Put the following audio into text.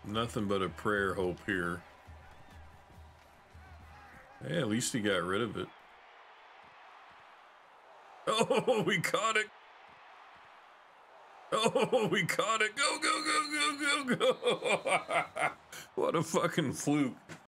Nothing but a prayer hope here. Hey, at least he got rid of it. Oh, we caught it. Oh, we caught it. Go, go, go, go, go, go. What a fucking fluke.